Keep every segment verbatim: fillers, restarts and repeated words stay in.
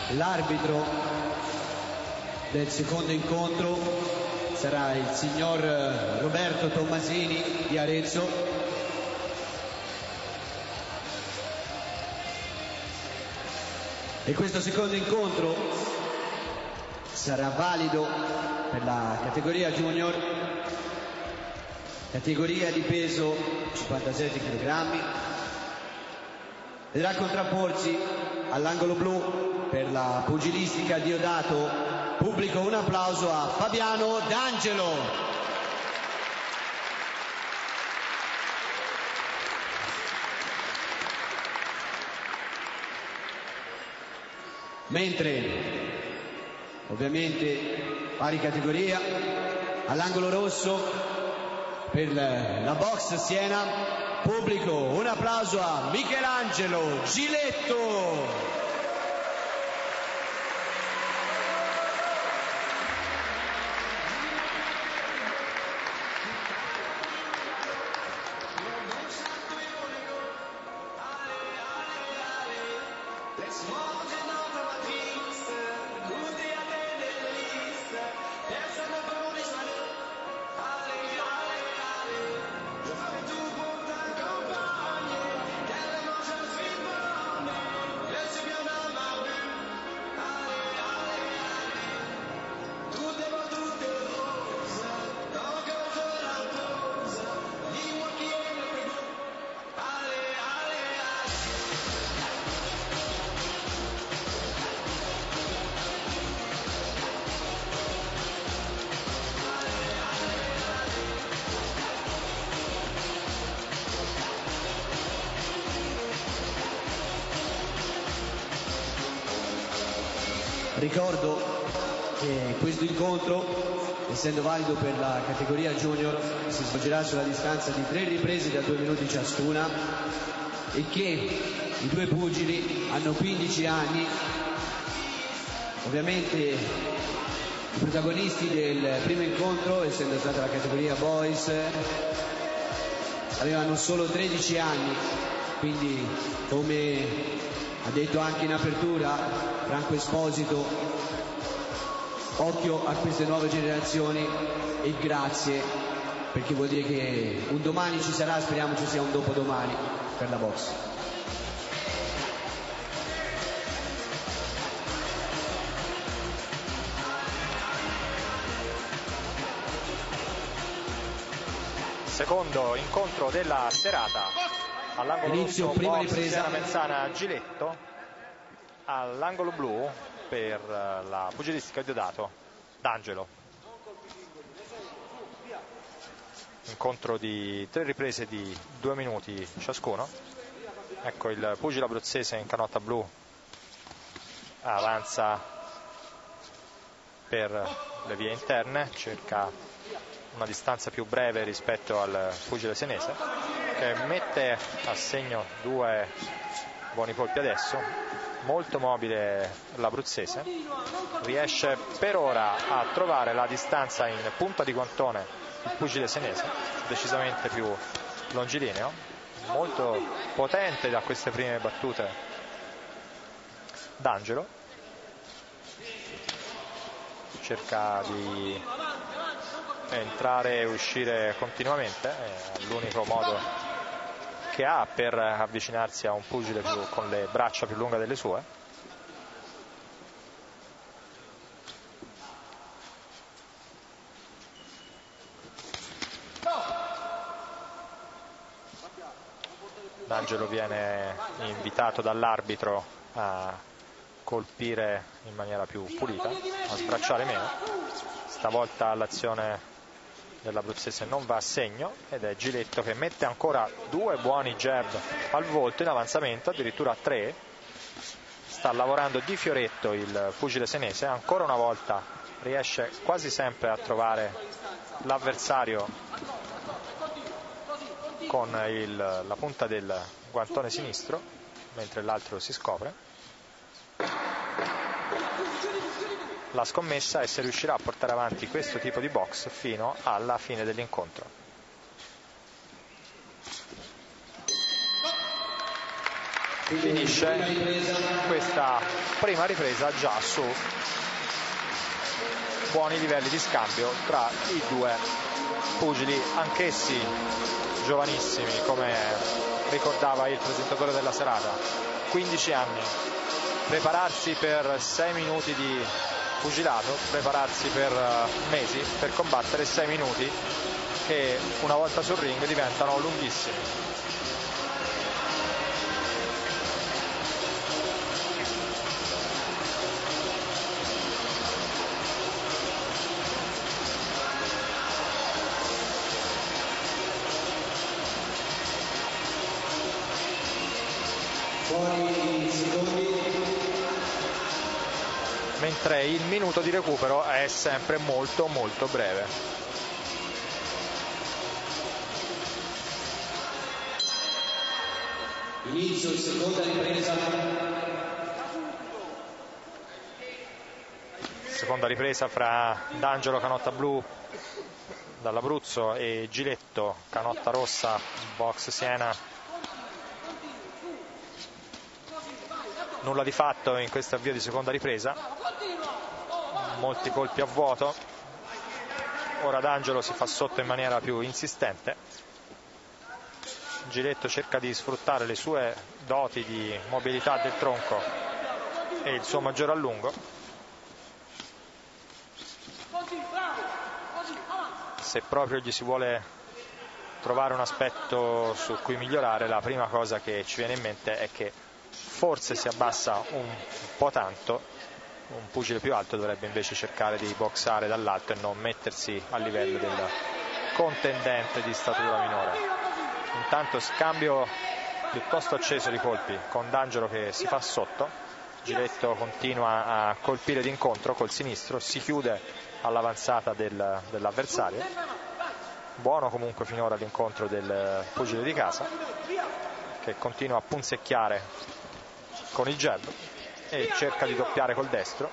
L'arbitro del secondo incontro sarà il signor Roberto Tommasini di Arezzo. E questo secondo incontro sarà valido per la categoria junior, categoria di peso cinquantasette chilogrammi. Vedrà contrapporsi all'angolo blu per la pugilistica Diodato. Pubblico, un applauso a Fabiano D'Angelo. Mentre ovviamente pari categoria all'angolo rosso per la box Siena. Pubblico, un applauso a Michelangelo Giletto. Ricordo che questo incontro, essendo valido per la categoria junior, si svolgerà sulla distanza di tre riprese da due minuti ciascuna e che i due pugili hanno quindici anni. Ovviamente i protagonisti del primo incontro, essendo stata la categoria boys, avevano solo tredici anni, quindi come ha detto anche in apertura Franco Esposito, occhio a queste nuove generazioni e grazie, perché vuol dire che un domani ci sarà, speriamo ci sia un dopodomani per la box. Secondo incontro della serata, all'angolo Inizio, rosso prima box ripresa. Siena Menzana Giletto, all'angolo blu per la pugilistica Diodato D'Angelo. Incontro di tre riprese di due minuti ciascuno. Ecco il pugile abruzzese in canotta blu avanza per le vie interne, cerca una distanza più breve rispetto al pugile senese, che mette a segno due buoni colpi adesso. Molto mobile l'abruzzese, riesce per ora a trovare la distanza in punta di guantone il pugile senese, decisamente più longilineo, molto potente da queste prime battute D'Angelo. Cerca di entrare e uscire continuamente, è l'unico modo che ha per avvicinarsi a un pugile più, con le braccia più lunghe delle sue. D'Angelo viene invitato dall'arbitro a colpire in maniera più pulita, a sbracciare meno. Stavolta l'azione dell'abruzzese non va a segno ed è Giletto che mette ancora due buoni jab al volto in avanzamento, addirittura tre. Sta lavorando di fioretto il pugile senese, ancora una volta riesce quasi sempre a trovare l'avversario con il, la punta del guantone sinistro, mentre l'altro si scopre. La scommessa è se riuscirà a portare avanti questo tipo di box fino alla fine dell'incontro. finisce questa prima ripresa già su buoni livelli di scambio tra i due pugili, anch'essi giovanissimi, come ricordava il presentatore della serata. Quindici anni, prepararsi per sei minuti di pugilato, prepararsi per mesi per combattere sei minuti che una volta sul ring diventano lunghissimi. Mentre il minuto di recupero è sempre molto molto breve. Inizio seconda ripresa. Seconda ripresa fra D'Angelo Canotta Blu dall'Abruzzo e Giletto Canotta Rossa, box Siena. Nulla di fatto in questo avvio di seconda ripresa, molti colpi a vuoto. Ora D'Angelo si fa sotto in maniera più insistente. Giletto cerca di sfruttare le sue doti di mobilità del tronco e il suo maggior allungo. Se proprio gli si vuole trovare un aspetto su cui migliorare, la prima cosa che ci viene in mente è che forse si abbassa un po' tanto. Un pugile più alto dovrebbe invece cercare di boxare dall'alto e non mettersi a livello del contendente di statura minore. Intanto scambio piuttosto acceso di colpi con D'Angelo che si fa sotto. Giletto continua a colpire d'incontro col sinistro, si chiude all'avanzata del, dell'avversario. Buono comunque finora l'incontro del pugile di casa, che continua a punzecchiare con il jab e cerca di doppiare col destro.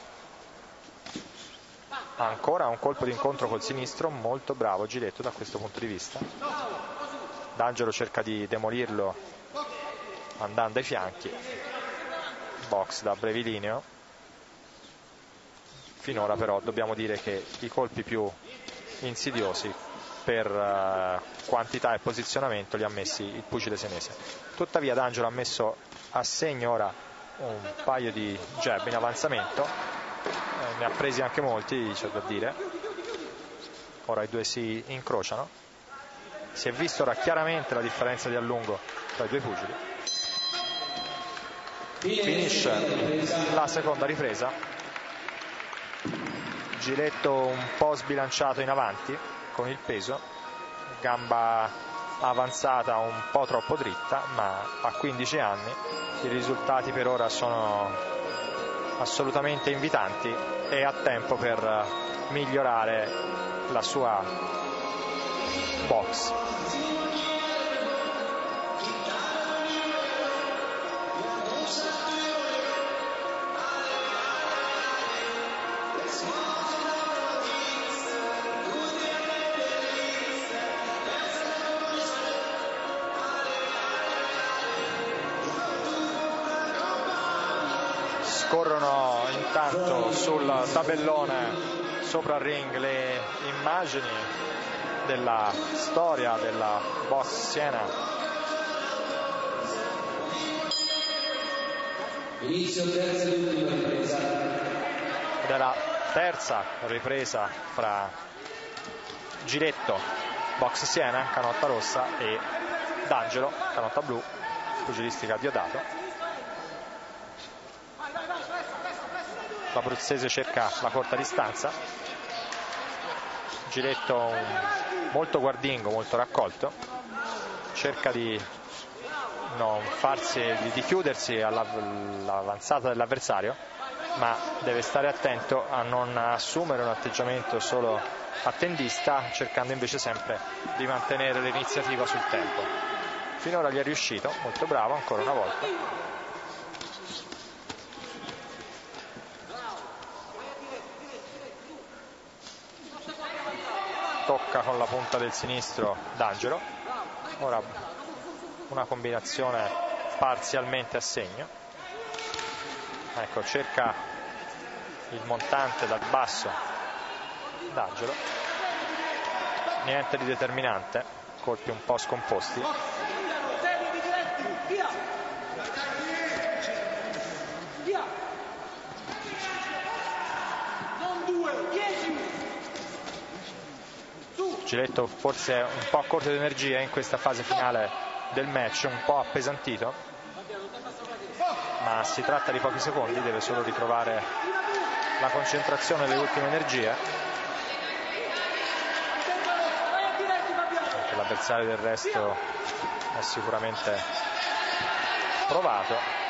Ancora un colpo di incontro col sinistro, molto bravo Giletto da questo punto di vista. D'Angelo cerca di demolirlo andando ai fianchi, box da brevilineo. Finora però dobbiamo dire che i colpi più insidiosi per uh, quantità e posizionamento li ha messi il pugile senese. Tuttavia D'Angelo ha messo a segno ora un paio di jab in avanzamento, eh, ne ha presi anche molti, c'è da dire. Ora i due si incrociano, si è visto ora chiaramente la differenza di allungo tra i due pugili. Finisce la seconda ripresa, Giletto un po' sbilanciato in avanti con il peso, gamba avanzata un po' troppo dritta, ma a quindici anni i risultati per ora sono assolutamente invitanti e ha tempo per migliorare la sua box. Scorrono intanto sul tabellone sopra il ring le immagini della storia della box Siena. Inizio terza e ultima ripresa. Della terza ripresa fra Giletto, box Siena, Canotta Rossa, e D'Angelo, Canotta Blu, pugilistica Diodato. L'abruzzese cerca la corta distanza. Giletto molto guardingo, molto raccolto, cerca di non farsi, di chiudersi all'avanzata dell'avversario, ma deve stare attento a non assumere un atteggiamento solo attendista, cercando invece sempre di mantenere l'iniziativa sul tempo. Finora gli è riuscito, molto bravo ancora una volta. Tocca con la punta del sinistro D'Angelo. Ora una combinazione parzialmente a segno. Ecco, cerca il montante dal basso D'Angelo, niente di determinante, colpi un po' scomposti. Giletto forse un po' corto di energia in questa fase finale del match, un po' appesantito, ma si tratta di pochi secondi, deve solo ritrovare la concentrazione e le ultime energie. Anche l'avversario del resto è sicuramente provato.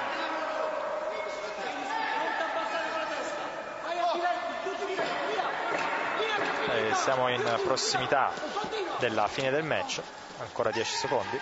E siamo in prossimità della fine del match, ancora dieci secondi.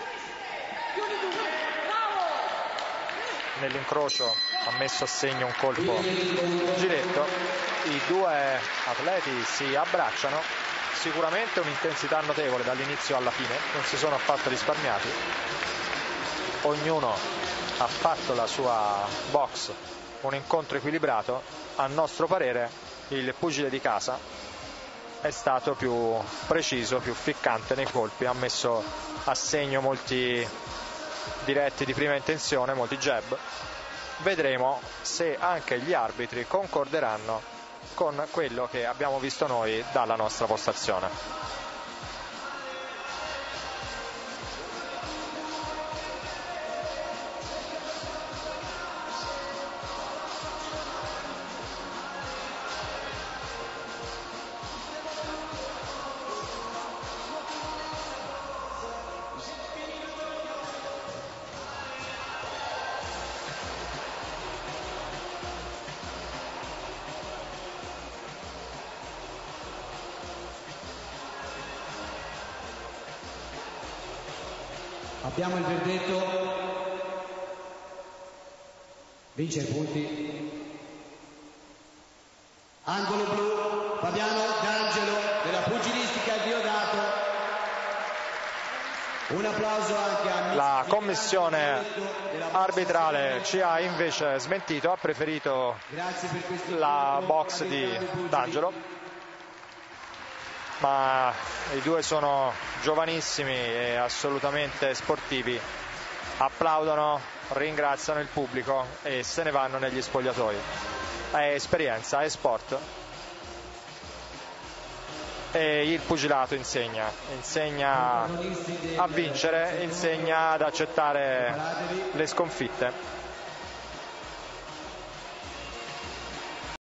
Nell'incrocio ha messo a segno un colpo Giletto, i due atleti si abbracciano, sicuramente un'intensità notevole dall'inizio alla fine, non si sono affatto risparmiati, ognuno ha fatto la sua box, un incontro equilibrato. A nostro parere il pugile di casa è stato più preciso, più ficcante nei colpi, ha messo a segno molti diretti di prima intenzione, molti jab. Vedremo se anche gli arbitri concorderanno con quello che abbiamo visto noi dalla nostra postazione. Abbiamo il verdetto, vince i punti, angolo blu, Fabiano D'Angelo della pugilistica Diodato. Un applauso anche a la commissione arbitrale ci ha invece smentito, ha preferito la box di D'Angelo, ma i due sono giovanissimi e assolutamente sportivi, applaudono, ringraziano il pubblico e se ne vanno negli spogliatoi. È esperienza, è sport e il pugilato insegna, insegna a vincere, insegna ad accettare le sconfitte.